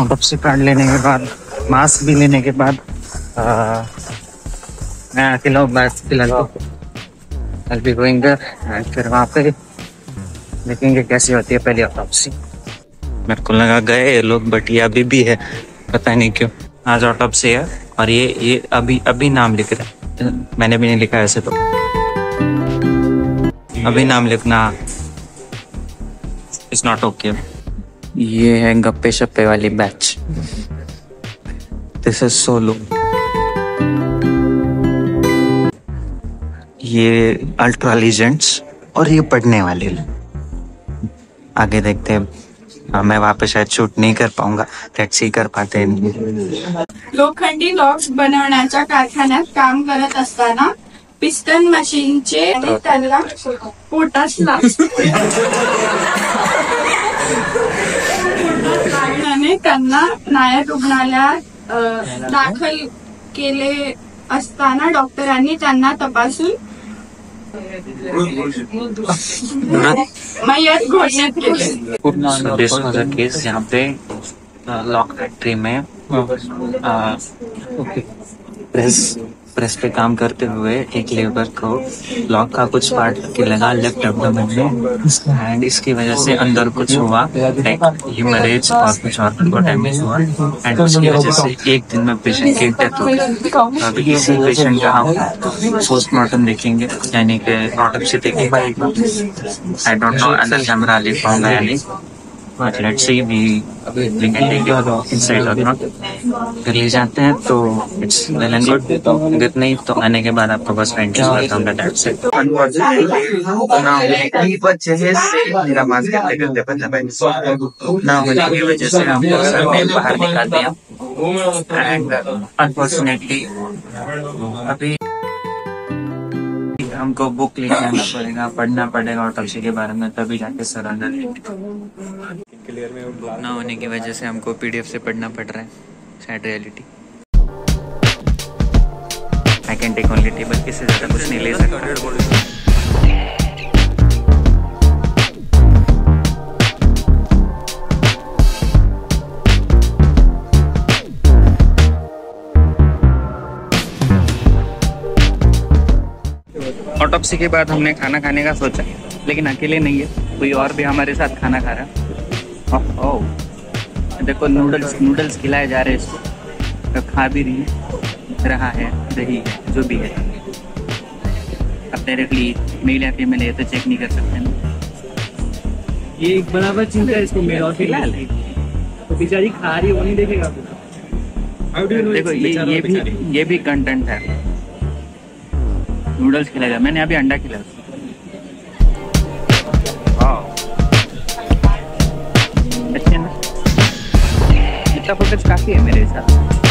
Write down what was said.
Autopsy card लेने के बाद, मास्क भी लेने के बाद मैं अकेला हूँ बस फिलहाल तो। I'll be going there and फिर वहाँ पे देखेंगे कैसी होती है पहली ऑटोप्सी। मेरे को लगा गए ये लोग, बट ये अभी भी है, पता नहीं क्यों। आज ऑटोप्सी है और ये अभी नाम लिख रहा है। मैंने भी नहीं लिखा ऐसे तो। अभी नाम लिखना इट्स नॉट ओके। ये है गप्पे शप्पे वाली बैच। This is solo. ये अल्ट्रा लीजेंड्स और ये पढ़ने वाले लोग। आगे देखते हैं। मैं वहाँ पे शायद शूट नहीं कर पाऊंगा, लेट्स सी कर पाते हैं। लोखंडी लॉक्स बनवण्याच्या कारखान्यात काम करत असताना पिस्टन मशीनचे आणि त्यांना पोटास लागल्याने त्यांना नायर रुग्णालयात दाखल केले असताना डॉक्टरांनी त्यांना तपासून मयत घोषित केले। दिस वाज अ केस यहाँ पे लॉक फैक्ट्री में प्रेस पे काम करते हुए एक लेबर को लॉक का कुछ पार्ट के लगा लेफ्ट एब्डोमेन में, एंड इसकी वजह से अंदर कुछ हुआ, लाइक ह्यूमरेज और कुछ ऑर्गन को डैमेज हुआ, एंड उसकी वजह से एक दिन में पेशेंट की डेथ हो गई। अभी इसी पेशेंट का हम पोस्टमार्टम देखेंगे, यानी कि ऑटोप्सी देखेंगे। आई डोंट नो अंदर कैमरा लिख पाऊंगा या नहीं, let's see we can take it inside और नॉट। अगर ले जाते हैं तो इट्स वेल एंड गुड, अगर नहीं तो आने के बाद आपको बस एंट्री बताऊंगा। That's it. ना होने की वजह से हमको सर ने बाहर निकाल दिया, एंड अनफॉर्चुनेटली अभी हमको बुक लेके आना पड़ेगा, पढ़ना पड़ेगा ऑटोप्सी के बारे में, तभी जाके सर अंदर। ना होने की वजह से हमको पीडीएफ से पढ़ना पड़ रहा है। Sad reality. I can take only table, इससे ज्यादा कुछ नहीं ले सकता। ऑटोप्सी के बाद हमने खाना खाने का सोचा, लेकिन अकेले नहीं है, कोई और भी हमारे साथ खाना खा रहा है। देखो नूडल्स खिलाए जा रहे हैं इसको, तो खा भी रहा है, दही है, जो भी है। अब डायरेक्टली मेल या फीमेल है तो चेक नहीं कर सकते ना। ये एक बराबर चीज है, इसको मेल और फीमेल तो बेचारी खा रही है, वो नहीं देखेगा। देखो ये भी कंटेंट है। नूडल्स खिलाएगा, मैंने अभी अंडा खिलाया। अच्छे ना, इतना फोकस काफी है मेरे साथ।